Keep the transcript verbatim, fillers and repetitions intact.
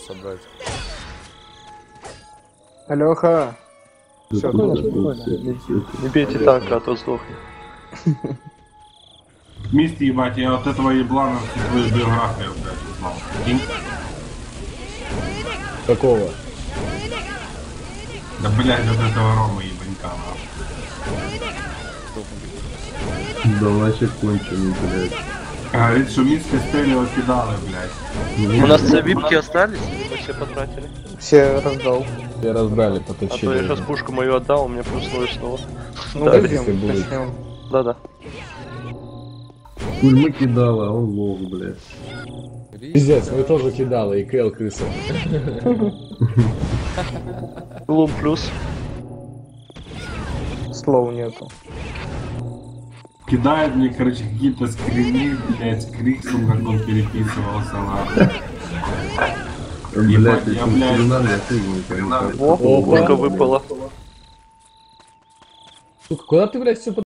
собрать. Алёха. Все, Спокойно, спокойно. Не бейте танка, а то сдохнет. Мист, ебать, я от этого еблана твою биографию, блядь, узнал. Прикинь? Какого? Да, блядь, от этого Рома ебанька, нахуй. Да вообще конченый, блядь. Говорит, что Мист Стерео кидали, блядь. У нас все випки остались? Мы все потратили. все раздал. Все разбрали, А то потащили. я сейчас пушку мою отдал, у меня плюс ноль снова. Ну, Да, дойдем, если будет. начнем. Да-да. Кульмы кидала, а он лох, блядь. Пиздец, мы тоже кидала, и Кэл крыса. Лум плюс. Слов нету. Кидает мне, короче, какие-то скрины, блядь, с Криксом, как он переписывался, ладно. Блядь, я, этим блядь, хренам я хуй О, пушка выпала. Сука, куда ты, блядь, все